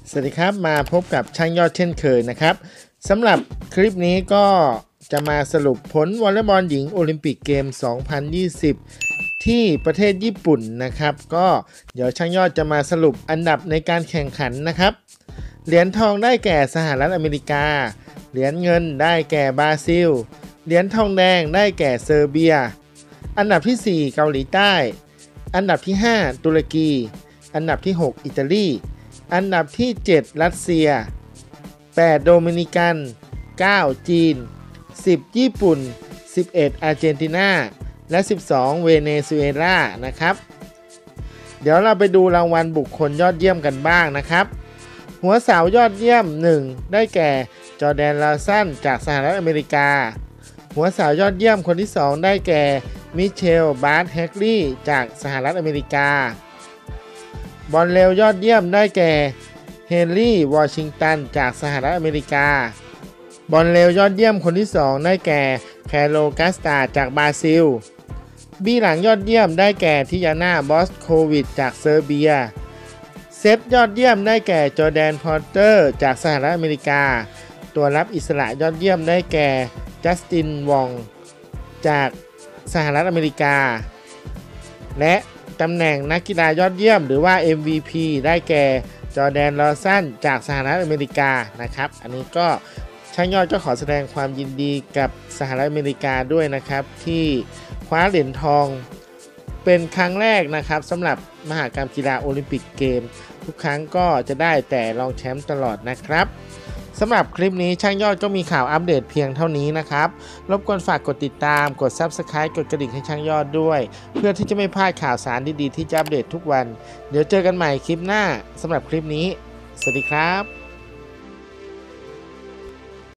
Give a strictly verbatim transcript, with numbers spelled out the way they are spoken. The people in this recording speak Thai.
สวัสดีครับมาพบกับช่างยอดเช่นเคยนะครับสำหรับคลิปนี้ก็จะมาสรุปผลวอลเลย์บอลหญิงโอลิมปิกเกม สองพันยี่สิบ ที่ประเทศญี่ปุ่นนะครับก็เดี๋ยวช่างยอดจะมาสรุปอันดับในการแข่งขันนะครับเหรียญทองได้แก่สหรัฐอเมริกาเหรียญเงินได้แก่บราซิลเหรียญทองแดงได้แก่เซอร์เบียอันดับที่สี่เกาหลีใต้อันดับที่ห้าตุรกีอันดับที่หกอิตาลีอันดับที่เจ็ดรัสเซียแปดโดมินิกันเก้าจีนสิบญี่ปุ่นสิบเอ็ดอาร์เจนตินาและสิบสองเวเนซุเอลานะครับเดี๋ยวเราไปดูรางวัลบุคคลยอดเยี่ยมกันบ้างนะครับหัวสาวยอดเยี่ยมหนึ่งได้แก่จอร์แดน ลาสันจากสหรัฐอเมริกาหัวสาวยอดเยี่ยมคนที่สองได้แก่มิเชล บาร์ต แฮกลีย์จากสหรัฐอเมริกาบอลเร็วยอดเยี่ยมได้แก่เฮนรี่ วอชิงตันจากสหรัฐอเมริกาบอลเร็วยอดเยี่ยมคนที่สองได้แก่แคโร กัสตาจากบราซิลบีหลังยอดเยี่ยมได้แก่ทิยาน่า บอสโควิชจากเซอร์เบียเซตยอดเยี่ยมได้แก่จอร์แดน พอร์เตอร์จากสหรัฐอเมริกาตัวรับอิสระยอดเยี่ยมได้แก่จัสติน วองจากสหรัฐอเมริกาและตำแหน่งนักกีฬายอดเยี่ยมหรือว่า เอ็ม วี พี ได้แก่จอร์แดน ลอสันจากสหรัฐอเมริกานะครับอันนี้ก็ช่างยอดก็ขอแสดงความยินดีกับสหรัฐอเมริกาด้วยนะครับที่คว้าเหรียญทองเป็นครั้งแรกนะครับสำหรับมหกรรมกีฬาโอลิมปิกเกมทุกครั้งก็จะได้แต่รองแชมป์ตลอดนะครับสำหรับคลิปนี้ช่างยอดก็มีข่าวอัปเดตเพียงเท่านี้นะครับรบกวนฝากกดติดตามกด ซับสไครบ์ กดกระดิ่งให้ช่างยอดด้วยเพื่อที่จะไม่พลาดข่าวสารดีๆที่จะอัปเดตทุกวันเดี๋ยวเจอกันใหม่คลิปหน้าสำหรับคลิปนี้สวัสดีครับ